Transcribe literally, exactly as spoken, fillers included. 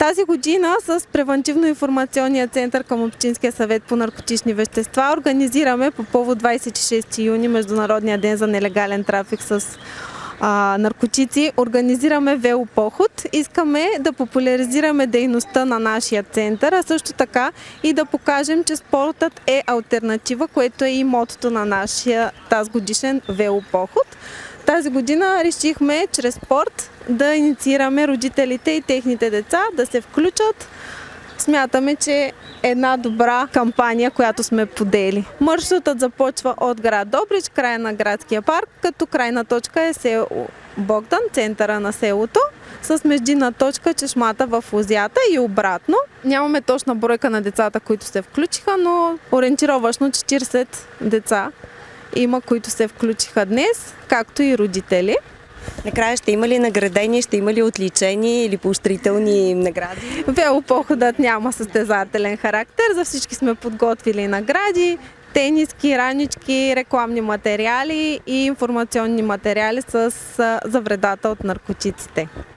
Тази година с Превантивно-информационния център към Общинския съвет по наркотични вещества организираме по повод двадесет и шести юни, Международния ден за нелегален трафик с а, наркотици. Организираме велопоход. Искаме да популяризираме дейността на нашия център, а също така и да покажем, че спортът е алтернатива, което е и мотото на нашия тази годишен велопоход. Тази година решихме чрез спорт да инициираме родителите и техните деца да се включат. Смятаме, че е една добра кампания, която сме подели. Маршрутът започва от град Добрич, края на градския парк, като крайна точка е село Богдан, центъра на селото, с междинна точка чешмата в Лозята и обратно. Нямаме точна бройка на децата, които се включиха, но ориентировъчно четиридесет деца има, които се включиха днес, както и родители. Накрая ще има ли наградени, ще има ли отличени или поощрителни награди? Велопоходът няма състезателен характер. За всички сме подготвили награди, тениски, ранички, рекламни материали и информационни материали с, за вредата от наркотиците.